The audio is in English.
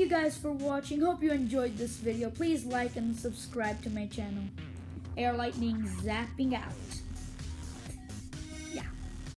you guys for watching. Hope you enjoyed this video. Please like and subscribe to my channel. Air Lightning zapping out.